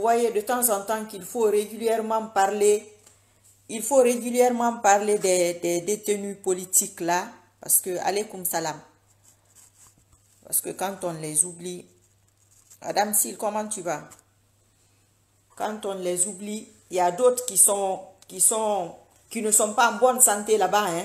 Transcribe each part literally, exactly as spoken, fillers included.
voyez de temps en temps qu'il faut régulièrement parler, il faut régulièrement parler des, des détenus politiques là, parce que, alaykoum salam, parce que quand on les oublie, Madame Sil, comment tu vas? Quand on les oublie, il y a d'autres qui sont, qui sont, qui ne sont pas en bonne santé là-bas, hein.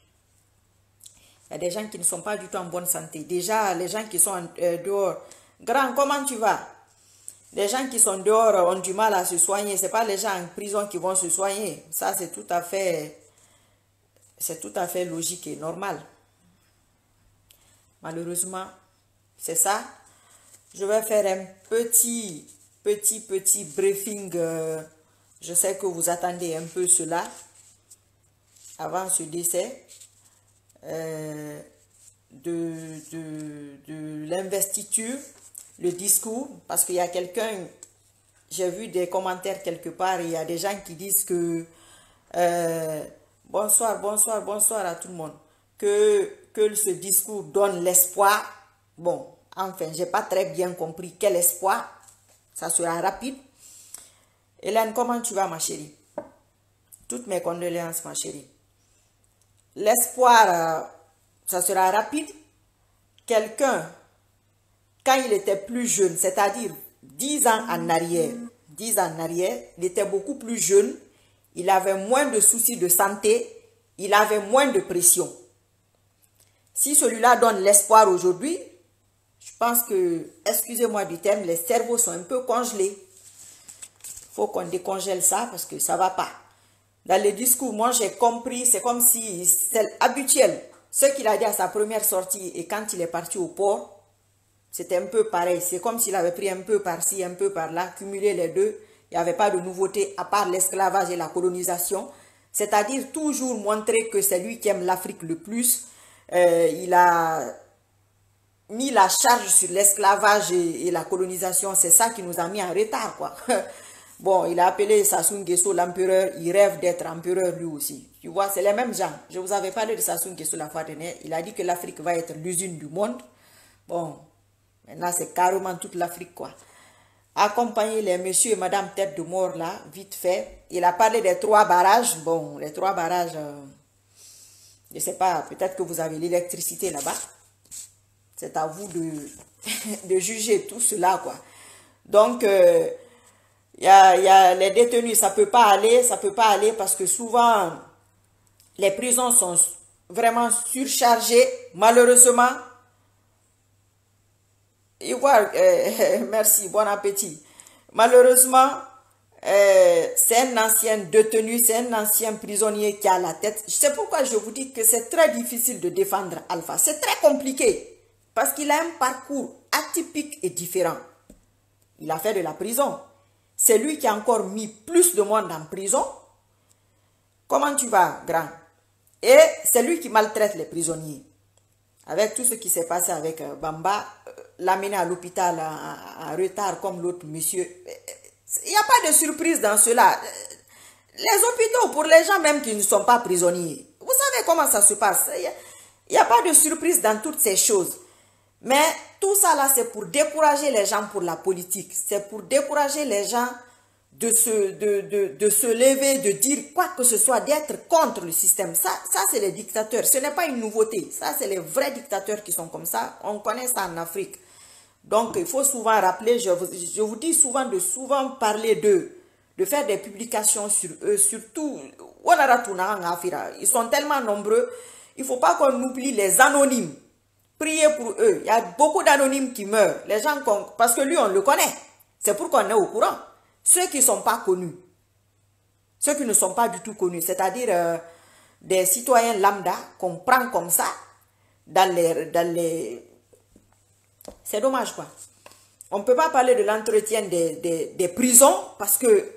Il y a des gens qui ne sont pas du tout en bonne santé. Déjà, les gens qui sont en, euh, dehors. Grand, comment tu vas? Les gens qui sont dehors ont du mal à se soigner. Ce n'est pas les gens en prison qui vont se soigner. Ça, c'est tout à fait, c'est tout à fait logique et normal. Malheureusement, c'est ça. Je vais faire un petit, petit, petit briefing. Euh, je sais que vous attendez un peu cela avant ce décès. Euh, de, de, de l'investiture, le discours, parce qu'il y a quelqu'un, j'ai vu des commentaires quelque part, il y a des gens qui disent que euh, bonsoir, bonsoir, bonsoir à tout le monde, que, que ce discours donne l'espoir. Bon, enfin, j'ai pas très bien compris quel espoir, ça sera rapide. Hélène, comment tu vas, ma chérie? Toutes mes condoléances, ma chérie. L'espoir, euh, ça sera rapide. Quelqu'un, quand il était plus jeune, c'est-à-dire dix ans en arrière, dix ans en arrière, il était beaucoup plus jeune, il avait moins de soucis de santé, il avait moins de pression. Si celui-là donne l'espoir aujourd'hui, je pense que, excusez-moi du terme, les cerveaux sont un peu congelés. Il faut qu'on décongèle ça parce que ça ne va pas. Dans le discours, moi j'ai compris, c'est comme si c'est habituel. Ce qu'il a dit à sa première sortie et quand il est parti au port, c'était un peu pareil. C'est comme s'il avait pris un peu par-ci, un peu par-là, cumulé les deux. Il n'y avait pas de nouveauté à part l'esclavage et la colonisation. C'est-à-dire toujours montrer que c'est lui qui aime l'Afrique le plus. Euh, il a mis la charge sur l'esclavage et, et la colonisation. C'est ça qui nous a mis en retard, quoi. Bon, il a appelé Sassou Nguesso l'empereur, il rêve d'être empereur lui aussi. Tu vois, c'est les mêmes gens. Je vous avais parlé de Sassou Nguesso la fois dernière. Il a dit que l'Afrique va être l'usine du monde. Bon, maintenant c'est carrément toute l'Afrique, quoi. Accompagner les messieurs et madame tête de mort là, vite fait. Il a parlé des trois barrages. Bon, les trois barrages, euh, je ne sais pas, peut-être que vous avez l'électricité là-bas. C'est à vous de, de juger tout cela, quoi. Donc, euh, Il y, a, il y a les détenus, ça ne peut pas aller, ça peut pas aller parce que souvent, les prisons sont vraiment surchargées, malheureusement. Et voilà, euh, merci, bon appétit. Malheureusement, euh, c'est un ancien détenu, c'est un ancien prisonnier qui a la tête. C'est pourquoi je vous dis que c'est très difficile de défendre Alpha. C'est très compliqué parce qu'il a un parcours atypique et différent. Il a fait de la prison. C'est lui qui a encore mis plus de monde en prison. Comment tu vas, grand? Et c'est lui qui maltraite les prisonniers. Avec tout ce qui s'est passé avec Bamba, l'amener à l'hôpital en retard comme l'autre monsieur. Il n'y a pas de surprise dans cela. Les hôpitaux, pour les gens même qui ne sont pas prisonniers, vous savez comment ça se passe. Il n'y a pas de surprise dans toutes ces choses. Mais tout ça là, c'est pour décourager les gens pour la politique. C'est pour décourager les gens de se, de, de, de se lever, de dire quoi que ce soit, d'être contre le système. Ça, ça c'est les dictateurs. Ce n'est pas une nouveauté. Ça, c'est les vrais dictateurs qui sont comme ça. On connaît ça en Afrique. Donc, il faut souvent rappeler, je vous, je vous dis souvent de souvent parler d'eux, de faire des publications sur eux, surtout, ils sont tellement nombreux, il ne faut pas qu'on oublie les anonymes. Priez pour eux. Il y a beaucoup d'anonymes qui meurent. Les gens, parce que lui, on le connaît. C'est pour qu'on est au courant. Ceux qui ne sont pas connus, ceux qui ne sont pas du tout connus, c'est-à-dire euh, des citoyens lambda qu'on prend comme ça, dans les... Dans les... C'est dommage, quoi. On ne peut pas parler de l'entretien des, des, des prisons parce que...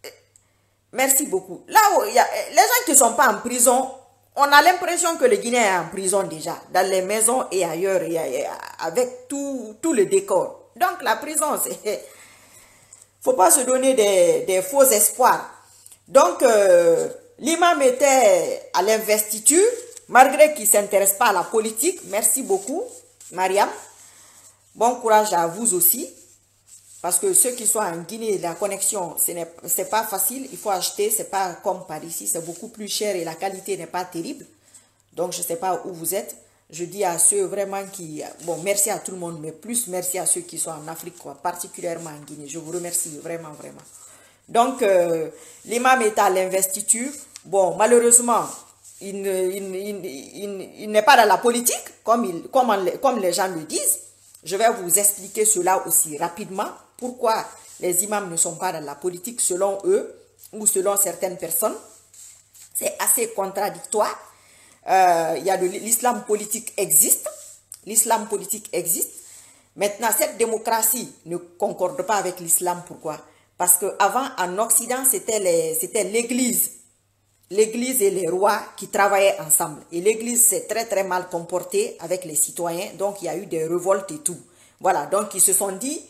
Merci beaucoup. Là où il y a les gens qui ne sont pas en prison, on a l'impression que le Guinéen est en prison déjà, dans les maisons et ailleurs, et, et, avec tout, tout le décor. Donc la prison, c'est... Il ne faut pas se donner des, des faux espoirs. Donc, euh, l'imam était à l'investiture, malgré qu'il ne s'intéresse pas à la politique. Merci beaucoup, Mariam. Bon courage à vous aussi. Parce que ceux qui sont en Guinée, la connexion, ce n'est pas facile. Il faut acheter, c'est pas comme par ici, c'est beaucoup plus cher et la qualité n'est pas terrible. Donc, je ne sais pas où vous êtes. Je dis à ceux vraiment qui... Bon, merci à tout le monde, mais plus merci à ceux qui sont en Afrique, quoi, particulièrement en Guinée. Je vous remercie vraiment, vraiment. Donc, euh, l'imam est à l'investiture. Bon, malheureusement, il, il, il, il, il n'est pas dans la politique, comme, il, comme, comme les gens le disent. Je vais vous expliquer cela aussi rapidement. Pourquoi les imams ne sont pas dans la politique selon eux ou selon certaines personnes. C'est assez contradictoire. Euh, il y a de l'islam politique existe. L'islam politique existe. Maintenant, cette démocratie ne concorde pas avec l'islam. Pourquoi? Parce qu'avant, en Occident, c'était l'église. L'église et les rois qui travaillaient ensemble. Et l'église s'est très très mal comportée avec les citoyens. Donc, il y a eu des révoltes et tout. Voilà, donc ils se sont dit,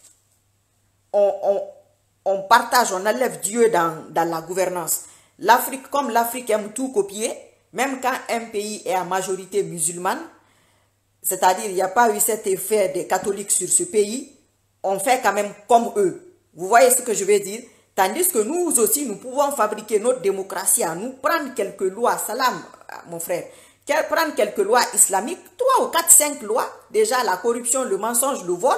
on, on, on partage, on enlève Dieu dans, dans la gouvernance. L'Afrique, comme l'Afrique aime tout copier, même quand un pays est à majorité musulmane, c'est-à-dire il n'y a pas eu cet effet des catholiques sur ce pays, on fait quand même comme eux. Vous voyez ce que je veux dire? Tandis que nous aussi, nous pouvons fabriquer notre démocratie à nous, prendre quelques lois, salam, mon frère, prendre quelques lois islamiques, trois ou quatre, cinq lois, déjà la corruption, le mensonge, le vol,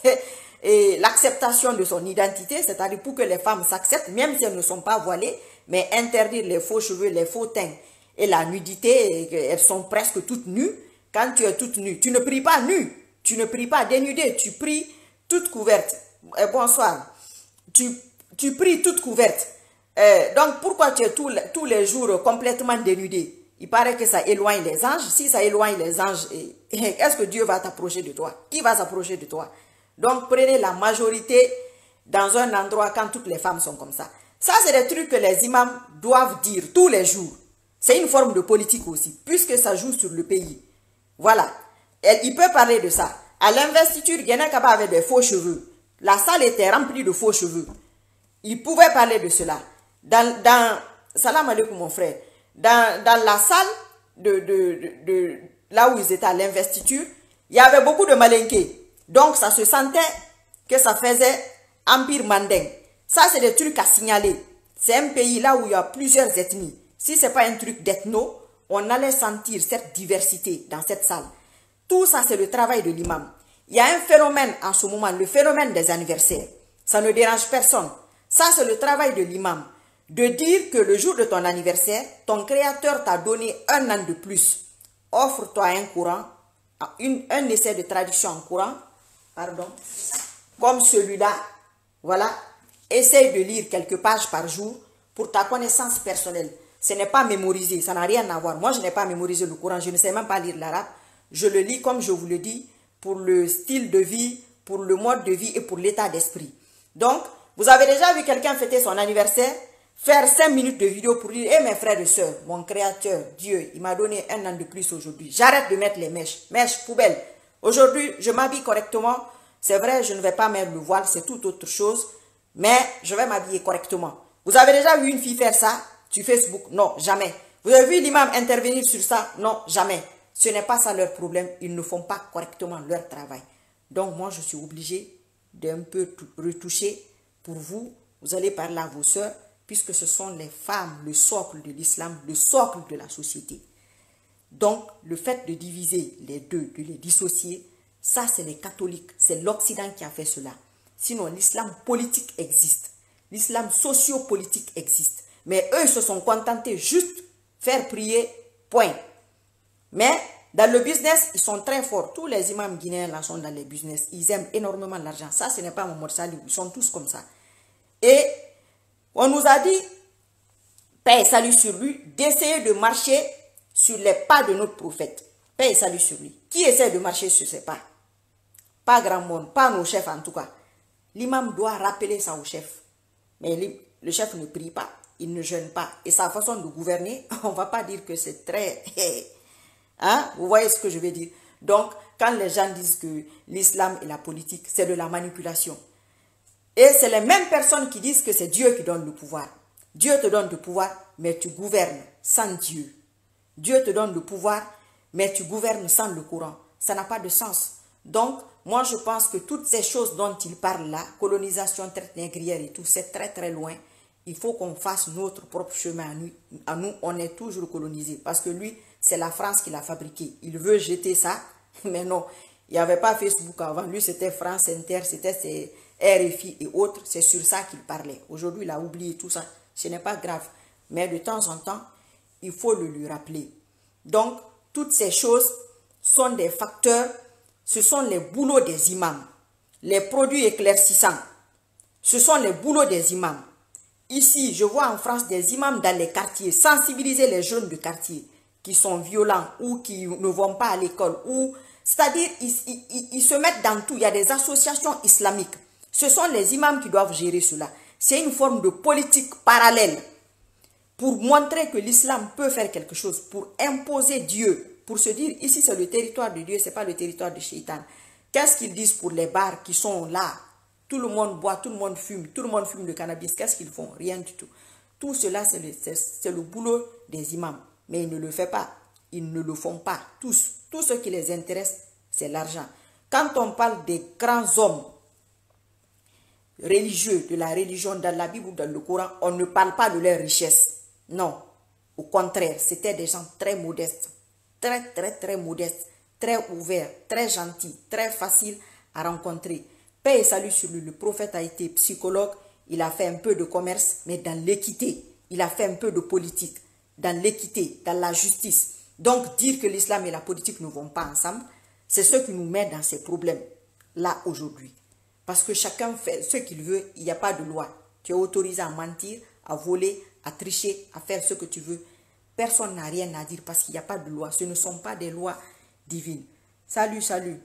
et l'acceptation de son identité, c'est-à-dire pour que les femmes s'acceptent, même si elles ne sont pas voilées, mais interdire les faux cheveux, les faux teints et la nudité, elles sont presque toutes nues. Quand tu es toute nue, tu ne pries pas nue, tu ne pries pas dénudée, tu pries toute couverte. Et bonsoir. Tu, tu pries toute couverte. Euh, donc pourquoi tu es tous les, tous les jours complètement dénudée? Il paraît que ça éloigne les anges. Si ça éloigne les anges, est-ce que Dieu va t'approcher de toi? Qui va s'approcher de toi? Donc prenez la majorité dans un endroit quand toutes les femmes sont comme ça. Ça, c'est des trucs que les imams doivent dire tous les jours. C'est une forme de politique aussi, puisque ça joue sur le pays. Voilà. Et il peut parler de ça. À l'investiture, Guinée Kaba avait des faux cheveux. La salle était remplie de faux cheveux. Il pouvait parler de cela. Dans, dans salam alaikum mon frère. Dans, dans la salle de, de, de, de là où ils étaient à l'investiture, il y avait beaucoup de malinqués. Donc ça se sentait que ça faisait empire manding. Ça, c'est des trucs à signaler. C'est un pays là où il y a plusieurs ethnies. Si ce n'est pas un truc d'ethno, on allait sentir cette diversité dans cette salle. Tout ça, c'est le travail de l'imam. Il y a un phénomène en ce moment, le phénomène des anniversaires. Ça ne dérange personne. Ça, c'est le travail de l'imam. De dire que le jour de ton anniversaire, ton créateur t'a donné un an de plus. Offre-toi un courant, une, un essai de traduction en courant, pardon, comme celui-là, voilà. Essaye de lire quelques pages par jour pour ta connaissance personnelle. Ce n'est pas mémorisé, ça n'a rien à voir. Moi, je n'ai pas mémorisé le Coran, je ne sais même pas lire l'arabe. Je le lis comme je vous le dis, pour le style de vie, pour le mode de vie et pour l'état d'esprit. Donc, vous avez déjà vu quelqu'un fêter son anniversaire, faire cinq minutes de vidéo pour dire, hé, mes frères et sœurs, mon créateur, Dieu, il m'a donné un an de plus aujourd'hui. J'arrête de mettre les mèches, mèches, poubelle. Aujourd'hui, je m'habille correctement. C'est vrai, je ne vais pas mettre le voile, c'est tout autre chose. Mais je vais m'habiller correctement. Vous avez déjà vu une fille faire ça sur Facebook? Non, jamais. Vous avez vu l'imam intervenir sur ça? Non, jamais. Ce n'est pas ça leur problème. Ils ne font pas correctement leur travail. Donc moi, je suis obligé d'un peu retoucher pour vous. Vous allez parler à vos sœurs, puisque ce sont les femmes, le socle de l'islam, le socle de la société. Donc, le fait de diviser les deux, de les dissocier, ça, c'est les catholiques. C'est l'Occident qui a fait cela. Sinon, l'islam politique existe. L'islam socio-politique existe. Mais eux, ils se sont contentés juste faire prier, point. Mais dans le business, ils sont très forts. Tous les imams guinéens là sont dans les business. Ils aiment énormément l'argent. Ça, ce n'est pas Mohamed Salih. Ils sont tous comme ça. Et on nous a dit, paix et salut sur lui, d'essayer de marcher sur les pas de notre prophète. Paix et salut sur lui. Qui essaie de marcher sur ses pas? Pas grand monde, pas nos chefs en tout cas. L'imam doit rappeler ça au chef. Mais le chef ne prie pas, il ne jeûne pas. Et sa façon de gouverner, on ne va pas dire que c'est très... Hein? Vous voyez ce que je veux dire? Donc, quand les gens disent que l'islam et la politique, c'est de la manipulation. Et c'est les mêmes personnes qui disent que c'est Dieu qui donne le pouvoir. Dieu te donne le pouvoir, mais tu gouvernes sans Dieu. Dieu te donne le pouvoir, mais tu gouvernes sans le Coran. Ça n'a pas de sens. Donc, Moi, je pense que toutes ces choses dont il parle là, colonisation, traite négrière et tout, c'est très très loin. Il faut qu'on fasse notre propre chemin à nous. À nous, on est toujours colonisé. Parce que lui, c'est la France qui l'a fabriqué. Il veut jeter ça, mais non. Il n'y avait pas Facebook avant. Lui, c'était France Inter, c'était ses R F I et autres. C'est sur ça qu'il parlait. Aujourd'hui, il a oublié tout ça. Ce n'est pas grave. Mais de temps en temps, il faut le lui rappeler. Donc, toutes ces choses sont des facteurs, ce sont les boulots des imams. Les produits éclaircissants, ce sont les boulots des imams. Ici, je vois en France des imams dans les quartiers, sensibiliser les jeunes du quartier qui sont violents ou qui ne vont pas à l'école. ou C'est-à-dire, ils, ils, ils se mettent dans tout. Il y a des associations islamiques. Ce sont les imams qui doivent gérer cela. C'est une forme de politique parallèle pour montrer que l'islam peut faire quelque chose, pour imposer Dieu, pour se dire, ici c'est le territoire de Dieu, ce n'est pas le territoire de Shaitan. Qu'est-ce qu'ils disent pour les bars qui sont là? Tout le monde boit, tout le monde fume, tout le monde fume le cannabis. Qu'est-ce qu'ils font? Rien du tout. Tout cela, c'est le, le boulot des imams. Mais ils ne le font pas. Ils ne le font pas. Tous. Tout ce qui les intéresse, c'est l'argent. Quand on parle des grands hommes religieux, de la religion dans la Bible ou dans le Coran, on ne parle pas de leur richesse. Non. Au contraire, c'était des gens très modestes. Très, très, très modestes. Très ouverts, très gentils, très faciles à rencontrer. Paix et salut sur lui. Le prophète a été psychologue. Il a fait un peu de commerce, mais dans l'équité. Il a fait un peu de politique. Dans l'équité, dans la justice. Donc, dire que l'islam et la politique ne vont pas ensemble, c'est ce qui nous met dans ces problèmes-là aujourd'hui. Parce que chacun fait ce qu'il veut, il n'y a pas de loi. Tu es autorisé à mentir, à voler, à tricher, à faire ce que tu veux. Personne n'a rien à dire parce qu'il n'y a pas de loi. Ce ne sont pas des lois divines. Salut, salut.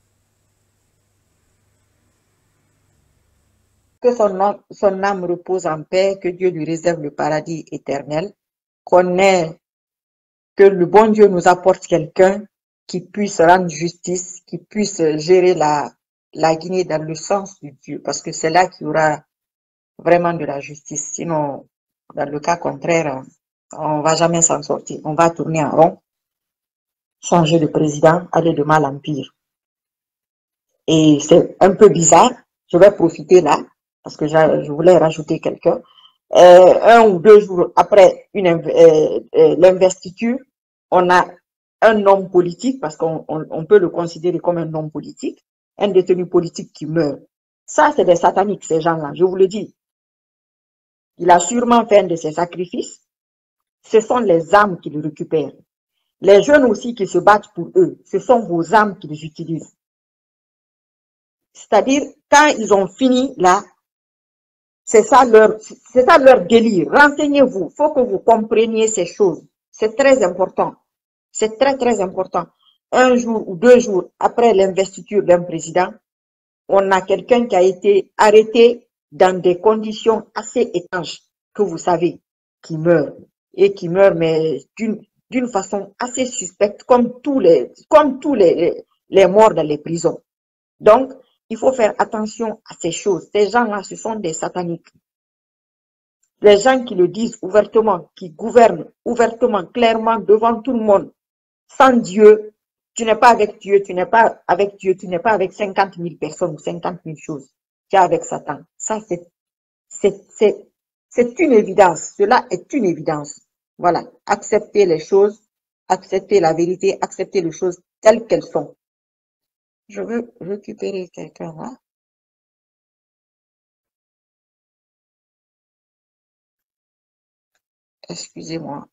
Que son âme, son âme repose en paix, que Dieu lui réserve le paradis éternel. Qu'on ait, que le bon Dieu nous apporte quelqu'un qui puisse rendre justice, qui puisse gérer la, la Guinée dans le sens de Dieu, parce que c'est là qu'il y aura vraiment de la justice. Sinon, dans le cas contraire, on va jamais s'en sortir. On va tourner en rond, changer de président, aller de mal en pire. Et c'est un peu bizarre. Je vais profiter là, parce que je voulais rajouter quelqu'un. Euh, un ou deux jours après euh, euh, l'investiture, on a un homme politique, parce qu'on on, on peut le considérer comme un homme politique, un détenu politique qui meurt. Ça, c'est des sataniques, ces gens-là, je vous le dis. Il a sûrement fait un de ses sacrifices. Ce sont les âmes qu'ils récupèrent. Les jeunes aussi qui se battent pour eux, ce sont vos âmes qu'ils utilisent. C'est-à-dire, quand ils ont fini là, c'est ça leur, c'est ça leur délire. Renseignez-vous, il faut que vous compreniez ces choses. C'est très important. C'est très, très important. Un jour ou deux jours après l'investiture d'un président, on a quelqu'un qui a été arrêté dans des conditions assez étranges, que vous savez, qui meurt. Et qui meurt, mais d'une d'une façon assez suspecte, comme tous les, comme tous les, les morts dans les prisons. Donc, il faut faire attention à ces choses. Ces gens-là, ce sont des sataniques. Les gens qui le disent ouvertement, qui gouvernent ouvertement, clairement, devant tout le monde, sans Dieu, tu n'es pas avec Dieu, tu n'es pas avec Dieu, tu n'es pas avec cinquante mille personnes ou cinquante mille choses. Tu es avec Satan. Ça, c'est, c'est, c'est, c'est une évidence. Cela est une évidence. Voilà. Accepter les choses, accepter la vérité, accepter les choses telles qu'elles sont. Je veux récupérer quelqu'un là. Excusez-moi.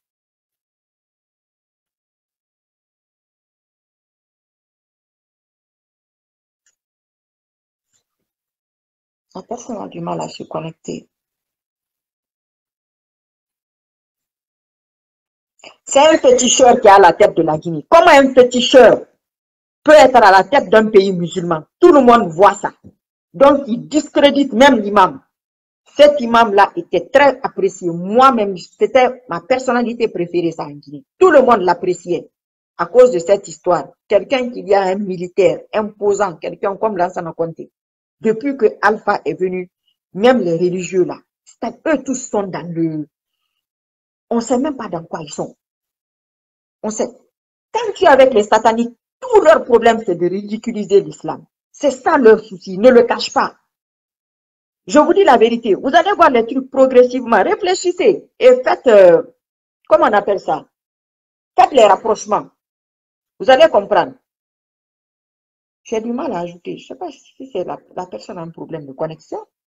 La personne a du mal à se connecter. C'est un féticheur qui est à la tête de la Guinée. Comment un féticheur peut être à la tête d'un pays musulman? Tout le monde voit ça. Donc, il discrédite même l'imam. Cet imam-là était très apprécié. Moi-même, c'était ma personnalité préférée, ça, en Guinée. Tout le monde l'appréciait à cause de cette histoire. Quelqu'un qui y a un militaire imposant, quelqu'un comme Lansana Conté. Depuis que Alpha est venu, même les religieux là, eux tous sont dans le... On ne sait même pas dans quoi ils sont. On sait. Quand tu es avec les sataniques, tout leur problème, c'est de ridiculiser l'islam. C'est ça leur souci, ne le cache pas. Je vous dis la vérité, vous allez voir les trucs progressivement, réfléchissez et faites, euh, comment on appelle ça? Faites les rapprochements. Vous allez comprendre. J'ai du mal à ajouter, je ne sais pas si c'est la, la personne a un problème de connexion.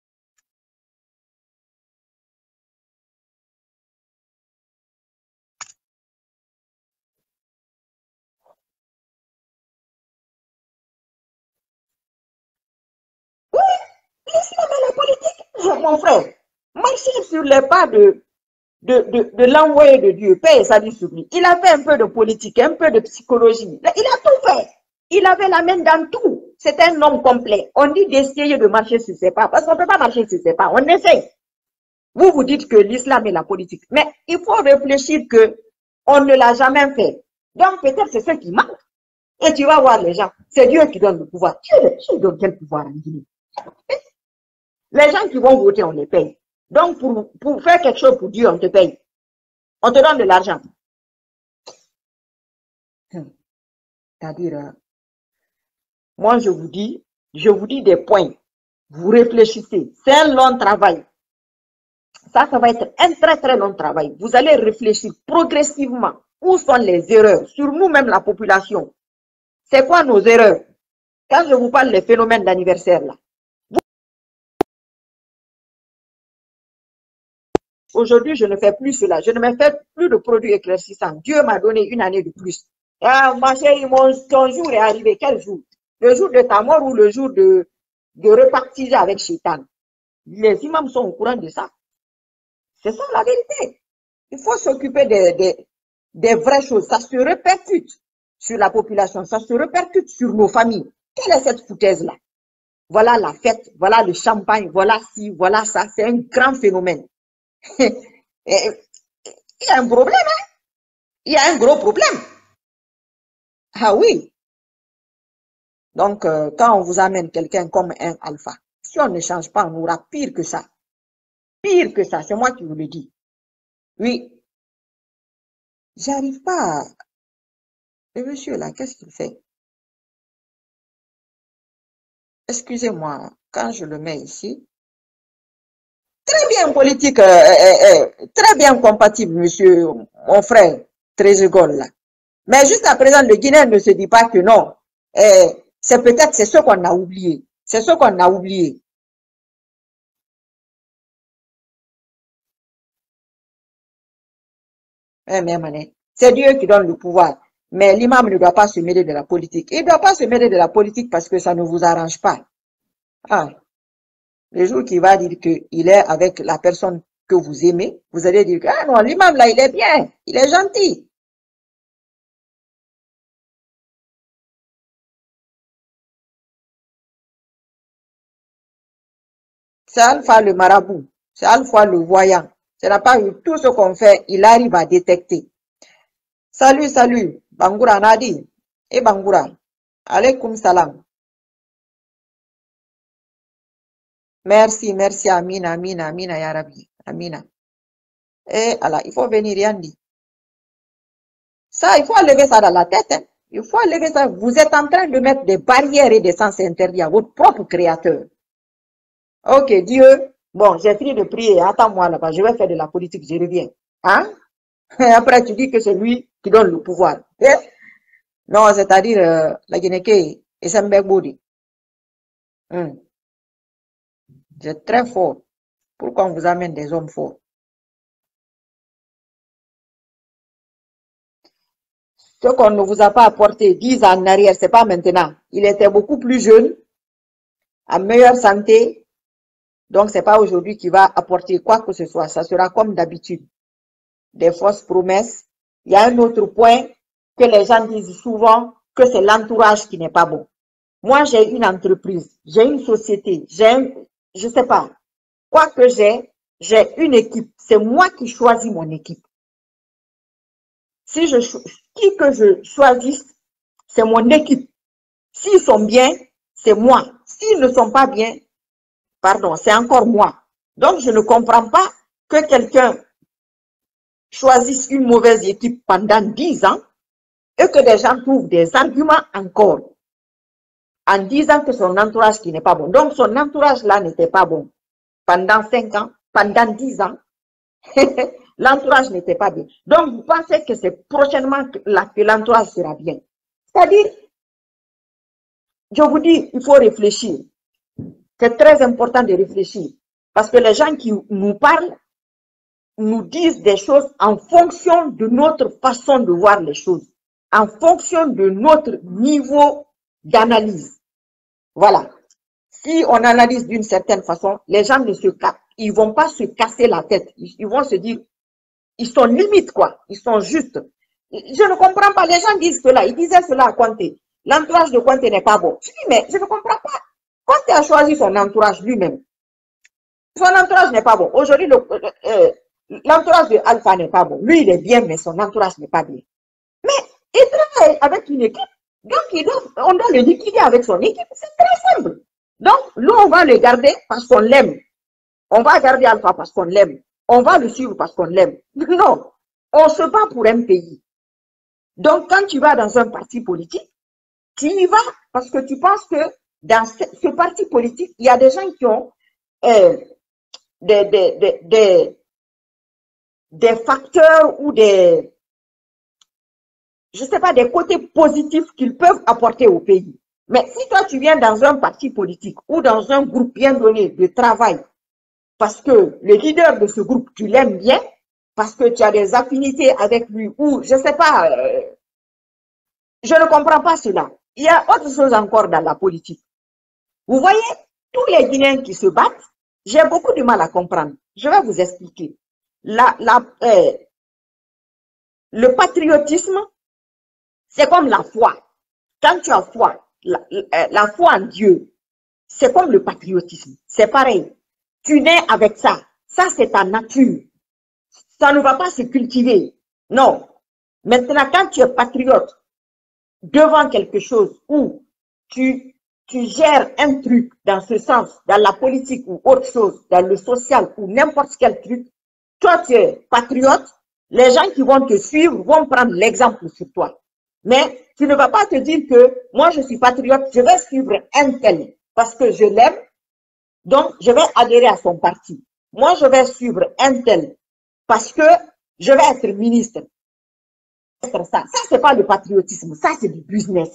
Oui, l'islam et la politique, mon frère, marchez sur les pas de, de, de, de l'envoyé de Dieu, paix et salut sur lui. Il a fait un peu de politique, un peu de psychologie. Il a tout fait. Il avait la main dans tout. C'est un homme complet. On dit d'essayer de marcher sur ses pas, parce qu'on ne peut pas marcher sur ses pas. On essaie. Vous vous dites que l'islam est la politique. Mais il faut réfléchir que on ne l'a jamais fait. Donc peut-être c'est ce qui manque. Et tu vas voir les gens. C'est Dieu qui donne le pouvoir. Dieu, Dieu donne quel pouvoir en Guinée? Les gens qui vont voter, on les paye. Donc, pour, pour faire quelque chose pour Dieu, on te paye. On te donne de l'argent. C'est-à-dire, euh, moi, je vous dis, je vous dis des points. Vous réfléchissez. C'est un long travail. Ça, ça va être un très, très long travail. Vous allez réfléchir progressivement. Où sont les erreurs? Sur nous-mêmes, la population. C'est quoi nos erreurs? Quand je vous parle des phénomènes d'anniversaire, là. Aujourd'hui, je ne fais plus cela. Je ne me fais plus de produits éclaircissants. Dieu m'a donné une année de plus. Ah, ma chérie, mon, ton jour est arrivé. Quel jour? Le jour de ta mort ou le jour de, de repartir avec Shaitan? Les imams sont au courant de ça. C'est ça la vérité. Il faut s'occuper des, des, des vraies choses. Ça se répercute sur la population. Ça se répercute sur nos familles. Quelle est cette foutaise-là? Voilà la fête, voilà le champagne, voilà ci, voilà ça. C'est un grand phénomène. Il y a un problème, hein? Il y a un gros problème. Ah oui. Donc, euh, quand on vous amène quelqu'un comme un alpha, si on ne change pas, on aura pire que ça. Pire que ça, c'est moi qui vous le dis. Oui. J'arrive pas à... Le monsieur là, qu'est-ce qu'il fait? Excusez-moi, quand je le mets ici. Très bien politique, euh, euh, euh, très bien compatible, monsieur, mon frère, Trésegol là. Mais jusqu'à présent, le Guinéen ne se dit pas que non. Euh, c'est peut-être, c'est ce qu'on a oublié. C'est ce qu'on a oublié. Eh, mais mané, c'est Dieu qui donne le pouvoir. Mais l'imam ne doit pas se mêler de la politique. Il ne doit pas se mêler de la politique parce que ça ne vous arrange pas. Ah, le jour qu'il va dire qu'il est avec la personne que vous aimez, vous allez dire que ah non, l'imam là, il est bien, il est gentil. C'est Alpha le marabout, c'est Alpha le voyant. Ce n'a pas eu tout ce qu'on fait, il arrive à détecter. Salut, salut, Bangoura Nadi. Et Bangoura, alaykoum salam. Merci, merci, Amina, Amina, Amina, ya Rabbi, Amina. Et Allah, il faut venir, Yandi. Ça, il faut enlever ça dans la tête. Hein. Il faut enlever ça. Vous êtes en train de mettre des barrières et des sens interdits à votre propre créateur. Ok, Dieu. Bon, j'ai fini de prier. Attends-moi là-bas. Je vais faire de la politique. Je reviens. Hein? Et après, tu dis que c'est lui qui donne le pouvoir. Eh? Non, c'est-à-dire, euh, la Guinée-Ké et Sambek-Bodi. Hum. C'est très fort. Pourquoi on vous amène des hommes forts? Ce qu'on ne vous a pas apporté dix ans en arrière, c'est pas maintenant. Il était beaucoup plus jeune, en meilleure santé. Donc, c'est pas aujourd'hui qu'il va apporter quoi que ce soit. Ça sera comme d'habitude. Des fausses promesses. Il y a un autre point que les gens disent souvent, que c'est l'entourage qui n'est pas bon. Moi, j'ai une entreprise, j'ai une société, j'ai un, je sais pas, quoi que j'ai, j'ai une équipe. C'est moi qui choisis mon équipe. Si je, qui que je choisisse, c'est mon équipe. S'ils sont bien, c'est moi. S'ils ne sont pas bien, pardon, c'est encore moi. Donc, je ne comprends pas que quelqu'un choisisse une mauvaise équipe pendant dix ans et que des gens trouvent des arguments encore en disant que son entourage qui n'est pas bon. Donc, son entourage là n'était pas bon. Pendant cinq ans, pendant dix ans, l'entourage n'était pas bien. Donc, vous pensez que c'est prochainement que l'entourage sera bien. C'est-à-dire, je vous dis, il faut réfléchir. C'est très important de réfléchir. Parce que les gens qui nous parlent nous disent des choses en fonction de notre façon de voir les choses, en fonction de notre niveau d'analyse. Voilà. Si on analyse d'une certaine façon, les gens ne se capent. Ils vont pas se casser la tête. Ils vont se dire, ils sont limites, quoi. Ils sont justes. Je ne comprends pas. Les gens disent cela. Ils disaient cela à Conté. L'entourage de Conté n'est pas bon. Je dis, mais je ne comprends pas. Conté a choisi son entourage lui-même. Son entourage n'est pas bon. Aujourd'hui, l'entourage de Alpha n'est pas bon. Lui, il est bien, mais son entourage n'est pas bien. Mais il travaille avec une équipe. Donc, il doit, on doit le liquider avec son équipe. C'est très simple. Donc, nous, on va le garder parce qu'on l'aime. On va garder Alpha parce qu'on l'aime. On va le suivre parce qu'on l'aime. Non, on se bat pour un pays. Donc, quand tu vas dans un parti politique, tu y vas parce que tu penses que dans ce, ce parti politique, il y a des gens qui ont euh, des, des, des, des, des facteurs ou des, je sais pas, des côtés positifs qu'ils peuvent apporter au pays. Mais si toi, tu viens dans un parti politique ou dans un groupe bien donné de travail, parce que le leader de ce groupe, tu l'aimes bien, parce que tu as des affinités avec lui, ou je ne sais pas, euh, je ne comprends pas cela. Il y a autre chose encore dans la politique. Vous voyez, tous les Guinéens qui se battent, j'ai beaucoup de mal à comprendre. Je vais vous expliquer. La, la, euh, le patriotisme, c'est comme la foi. Quand tu as foi, la, la, la foi en Dieu, c'est comme le patriotisme. C'est pareil. Tu nais avec ça. Ça, c'est ta nature. Ça ne va pas se cultiver. Non. Maintenant, quand tu es patriote devant quelque chose où tu, tu gères un truc dans ce sens, dans la politique ou autre chose, dans le social ou n'importe quel truc, toi, tu es patriote, les gens qui vont te suivre vont prendre l'exemple sur toi. Mais tu ne vas pas te dire que moi, je suis patriote, je vais suivre un tel parce que je l'aime. Donc, je vais adhérer à son parti. Moi, je vais suivre un tel parce que je vais être ministre. Ça, ça c'est pas le patriotisme, ça, c'est du business.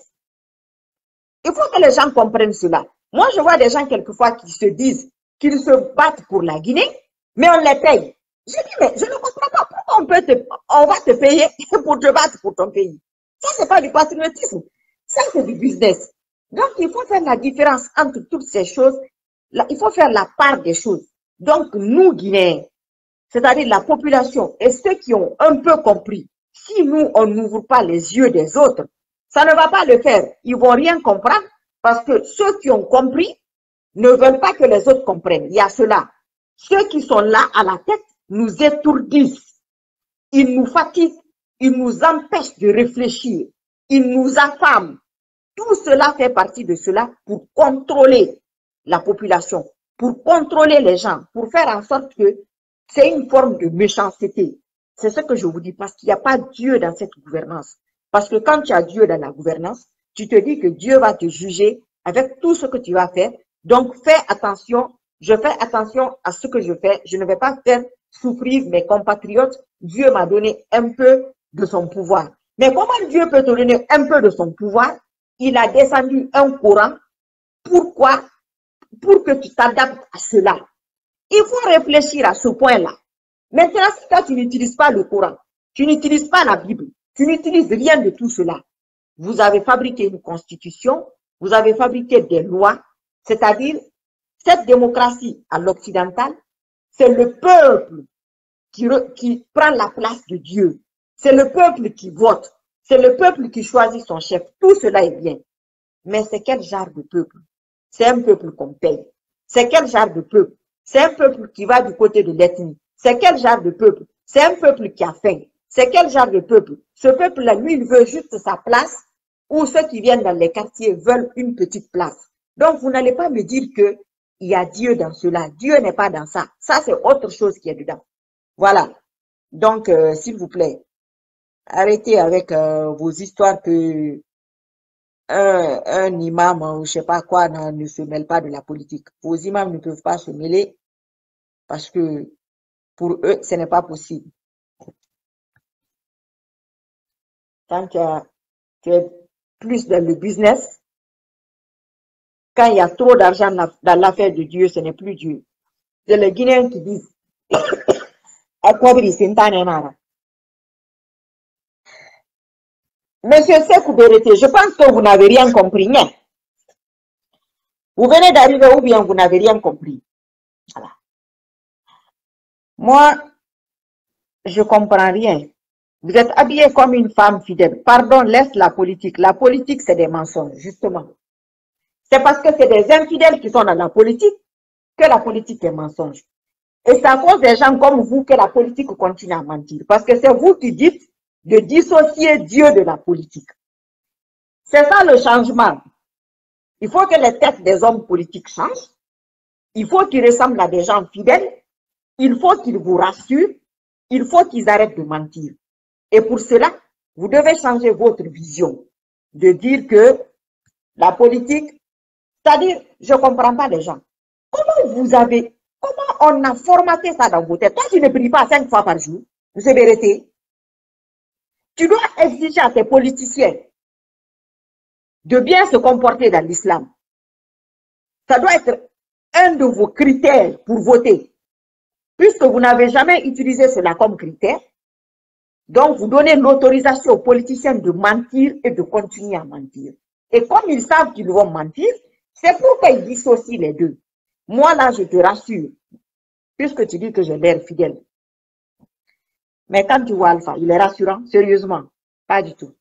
Il faut que les gens comprennent cela. Moi, je vois des gens quelquefois qui se disent qu'ils se battent pour la Guinée, mais on les paye. Je dis, mais je ne comprends pas pourquoi on, peut te, on va te payer pour te battre pour ton pays. Ça, c'est pas du patriotisme. Ça, c'est du business. Donc, il faut faire la différence entre toutes ces choses. Il faut faire la part des choses. Donc, nous, Guinéens, c'est-à-dire la population et ceux qui ont un peu compris, si nous, on n'ouvre pas les yeux des autres, ça ne va pas le faire. Ils vont rien comprendre parce que ceux qui ont compris ne veulent pas que les autres comprennent. Il y a cela. Ceux qui sont là à la tête nous étourdissent. Ils nous fatiguent. Ils nous empêchent de réfléchir. Ils nous affament. Tout cela fait partie de cela pour contrôler la population, pour contrôler les gens, pour faire en sorte que c'est une forme de méchanceté. C'est ce que je vous dis, parce qu'il n'y a pas Dieu dans cette gouvernance. Parce que quand tu as Dieu dans la gouvernance, tu te dis que Dieu va te juger avec tout ce que tu vas faire. Donc, fais attention, je fais attention à ce que je fais. Je ne vais pas faire souffrir mes compatriotes. Dieu m'a donné un peu de son pouvoir. Mais comment Dieu peut te donner un peu de son pouvoir? Il a descendu un courant. Pourquoi? Pour que tu t'adaptes à cela. Il faut réfléchir à ce point-là. Maintenant, si toi, tu n'utilises pas le Coran, tu n'utilises pas la Bible, tu n'utilises rien de tout cela, vous avez fabriqué une constitution, vous avez fabriqué des lois, c'est-à-dire, cette démocratie à l'occidental, c'est le peuple qui, qui prend la place de Dieu. C'est le peuple qui vote. C'est le peuple qui choisit son chef. Tout cela est bien. Mais c'est quel genre de peuple? C'est un peuple qu'on paye. C'est quel genre de peuple? C'est un peuple qui va du côté de l'ethnie. C'est quel genre de peuple? C'est un peuple qui a faim. C'est quel genre de peuple? Ce peuple-là, lui, il veut juste sa place, ou ceux qui viennent dans les quartiers veulent une petite place. Donc, vous n'allez pas me dire que il y a Dieu dans cela. Dieu n'est pas dans ça. Ça, c'est autre chose qui est dedans. Voilà. Donc, euh, s'il vous plaît, arrêtez avec euh, vos histoires que un, un imam ou je sais pas quoi ne, ne se mêle pas de la politique. Vos imams ne peuvent pas se mêler parce que pour eux, ce n'est pas possible. Quand tu, as, tu es plus dans le business, quand il y a trop d'argent dans l'affaire de Dieu, ce n'est plus Dieu. C'est les Guinéens qui disent Monsieur Sekou Bérété, je pense que vous n'avez rien compris. Hein? Vous venez d'arriver ou bien vous n'avez rien compris. Voilà. Moi, je comprends rien. Vous êtes habillé comme une femme fidèle. Pardon, laisse la politique. La politique, c'est des mensonges, justement. C'est parce que c'est des infidèles qui sont dans la politique que la politique est mensonge. Et c'est à cause des gens comme vous que la politique continue à mentir. Parce que c'est vous qui dites de dissocier Dieu de la politique. C'est ça le changement. Il faut que les têtes des hommes politiques changent. Il faut qu'ils ressemblent à des gens fidèles. Il faut qu'ils vous rassurent. Il faut qu'ils arrêtent de mentir. Et pour cela, vous devez changer votre vision. De dire que la politique, c'est-à-dire, je ne comprends pas les gens. Comment vous avez, comment on a formaté ça dans vos têtes? Toi, tu ne pries pas cinq fois par jour, vous êtes vérité. Tu dois exiger à tes politiciens de bien se comporter dans l'islam. Ça doit être un de vos critères pour voter. Puisque vous n'avez jamais utilisé cela comme critère, donc vous donnez l'autorisation aux politiciens de mentir et de continuer à mentir. Et comme ils savent qu'ils vont mentir, c'est pourquoi ils dissocient les deux. Moi, là, je te rassure, puisque tu dis que j'ai l'air fidèle. Mais quand tu vois Alpha, il est rassurant, sérieusement, pas du tout.